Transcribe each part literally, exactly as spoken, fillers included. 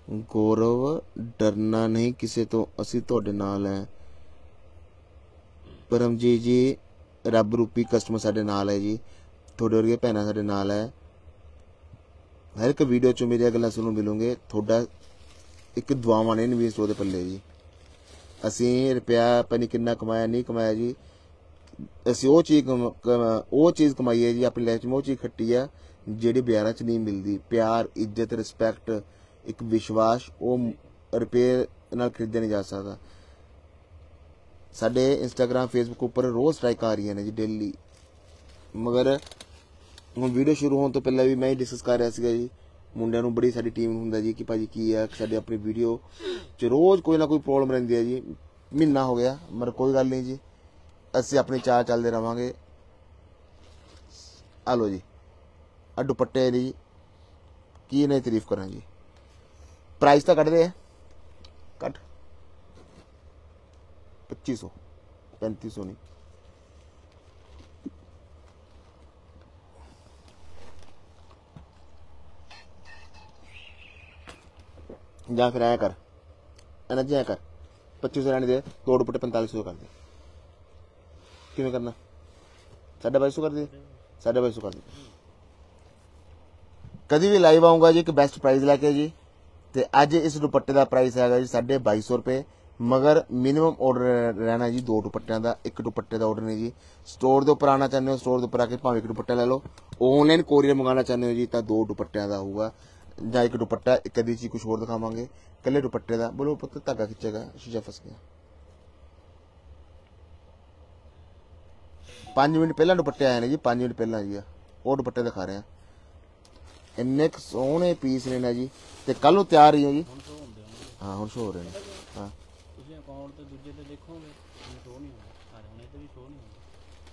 गौरव डरना नहीं किसी तो, असी तुहाडे नाल है। परमजीत जी रब रूपी कस्टमर साडे नाल है जी, थोड़े वर्गे भैन साडे नाल है। हर एक वीडियो चो मेरी गल्लां सुनन मिलोगे। थोड़ा एक दुआवां ने नवीन स्टोर दे पल्ले जी। असी रुपया पता नहीं किन्ना कमाया नहीं कमाया जी, असी वो चीज़ वो चीज़ कमाई है जी अपनी लाइफ में, वो चीज़ खट्टी है जिहड़ी बाज़ारां च नहीं मिलती। प्यार, इज्जत, रिस्पैक्ट, एक विश्वास वो रुपये नाल खरीदया नहीं जा सकता। साडे इंस्टाग्राम फेसबुक उपर रोज़ स्ट्राइक आ रही ने जी डेली, मगर हुण वीडियो शुरू होने तो पहले भी मैं ही डिस्कस कर रहा सीगा जी। मुंडियां नूं बड़ी साडी टीम हुंदा जी कि भाजी की है साडी अपनी वीडियो च रोज़ कोई ना कोई प्रॉब्लम रहिंदी है जी। महीना हो गया मगर कोई गल नहीं जी, असी अपनी चाल चलते रवांगे। आ लो जी आ दुपट्टे दी की नहीं तारीफ करा जी। प्राइस तो कट दे कट पच्ची सौ पैंती सौ नहीं, या फिर ऐ कर एना जी ऐ कर पच्ची सौ रहने दे, दो दुपट्टे पैंतालीस सौ कर दे। किवें करना? साढ़े बाईस सौ कर दे, साढ़े बाईस सौ कर दे। कभी भी लाइव आऊँगा जी एक बेस्ट प्राइस लैके जी। तो अज इस दुपट्टे का प्राइस है जी साढ़े बाई सौ रुपये, मगर मिनिमम ऑर्डर रहना जी दो दुपट्टियां का, एक दुपट्टे का ऑर्डर नहीं जी। स्टोर के उपर आना चाहते हो, स्टोर के उपर आके भावें एक दुपट्टा ले लो। ऑनलाइन कोरियर मंगाना चाहते हो जी तो दो दुपट्टियां का होगा, या एक दुपट्टा एक अद्धी चीज कुछ होर दिखावांगे। कल्ले दुपट्टे का बोलो पुत्त धागा खिंचेगा, शीशा फस गया। पांच मिनट पहला दुपट्टे आए ने जी, पांच मिनट पहला जी वो दुपट्टे दिखा रहे हैं। इन्ने सोहने पीस ने ना जी, ते कल नूं तैयार ही हो जी। हाँ हुण शो हो रहे हैं। हाँ अकाउंट तो दूजे ते देखोगे शो नहीं होगा, अरे हुणे ते भी शो नहीं होगा,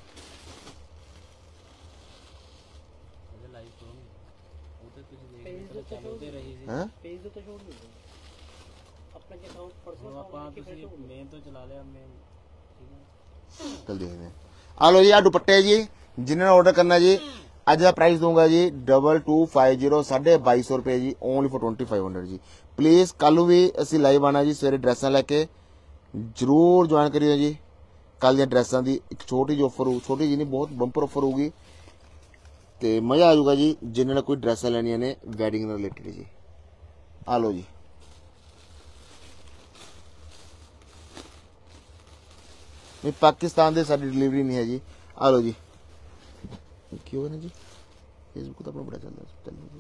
अजे लाइव शो नहीं होगा। वो तो तुसी देख रहे हो चलते रही सी। हैं पेज तो शो नहीं होगा अपने अकाउंट परसों ਆਪਾਂ ਤੁਸੀਂ मेन तो चला लिया मेन, ठीक है चल देखते हैं। आ लो जी आ दुपट्टे जी जिन्होंने ऑर्डर करना जी, अज का प्राइस दूंगा जी डबल टू फाइव जीरो साढ़े बाई सौ रुपये जी, only for twenty five hundred जी। प्लीज़ कल भी असी लाइव आना जी सवेरे ड्रैसा लैके जरूर ज्वाइन करियो जी। कल दी ड्रैसा की एक छोटी जी ऑफर हो, छोटी जी नहीं बहुत बंपर ऑफर होगी, तो मज़ा आ जाऊगा जी जिन्होंने कोई ड्रैसा लैनिया ने वैडिंग रिलेटेड जी। आ लो जी नहीं पाकिस्तान से साड़ी डिलीवरी नहीं है जी। आ लो जी क्यों है ना जी, फेसबुक तो अपना बड़ा चल रहा है।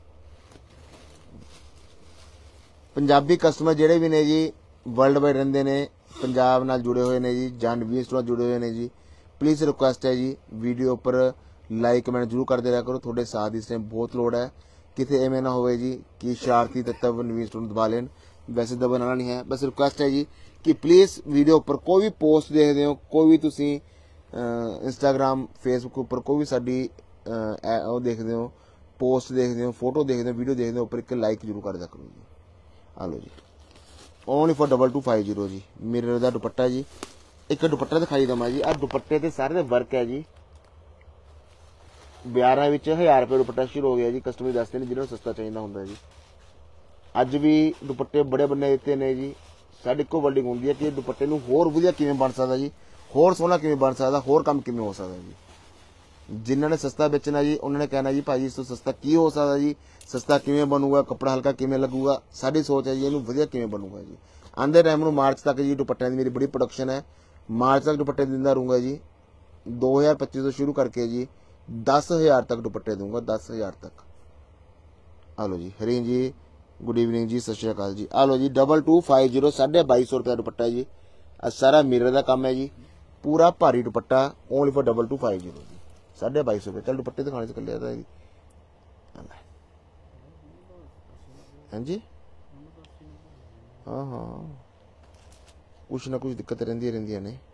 पंजाबी कस्टमर जेडे भी ने जी वर्ल्ड वाइड रहिंदे ने, पंजाब नाल जुड़े हुए ने जी, जां नवीन स्टोर जुड़े हुए ने जी, प्लीज़ रिक्वेस्ट है जी वीडियो पर लाइक कमेंट जरूर करते रहा करो। थोड़े साथ इस टाइम बहुत लोड़ है, कितने एवं ना हो जी कि शरारती तत्व नवीन स्टोर दबा लेन, वैसे दबाना नहीं है। बस रिक्वेस्ट है जी कि प्लीज़ वीडियो पर कोई भी पोस्ट देखते हो, कोई भी तुसी इंस्टाग्राम फेसबुक उपर कोई भी साडी वो देखते हो, पोस्ट देखते हो, फोटो देखते हो, वीडियो देखते हो, उपर एक लाइक जरूर कर दिया करो जी। आ लो जी only for double two five zero जी मेरे का दुपट्टा जी। एक दुपट्टा दिखाई दवा जी, आ दुपट्टे ते सारे दे वर्क है जी। बाजारां विच हज़ार रुपये दुपट्टा शुरू हो गया जी, कस्टमर दसते हैं जिन्होंने सस्ता चाहिए होंगे जी। अज भी दुपट्टे बड़े बन्ने दिते ने जी। साडी इक्को वर्डिंग होंदी है कि दुपट्टे नूं होर वधिया किवें बन सकदा जी, होर सोहना किवें बन सकदा, होर काम किवें हो सकदा जी। जिन्होंने सस्ता बेचना जी उन्होंने कहना जी भाजी इस तो सस्ता की हो सकता जी, सस्ता किवें बनूगा, कपड़ा हल्का किवें लगूगा। साडी सोच है जी इहनूं वधिया किवें बनूगा जी। आंदे टाइम नूं मार्च तक जी दुपट्टियां दी मेरी बड़ी प्रोडक्शन है, मार्च तक दुपट्टे दिंदा रहूँगा जी। दो हज़ार पच्चीस तो शुरू करके जी दस हज़ार तक दुपट्टे दूंगा, दस हज़ार तक। आ लो जी हरीन जी गुड इवनिंग जी, सत श्री अकाल जी। आ लो जी डबल टू फाइव जीरो साढ़े बाई सौ रुपया दुपट्टा जी। आ सारा मिरर का काम है जी, पूरा भारी दुपट्टा only for double two five zero जी, साढ़े बाई सौ रुपये। चल दुपट्टे दिखाने से कर लिया था जी। हाँ जी हाँ हाँ कुछ ना कुछ दिक्कत रही रही ने।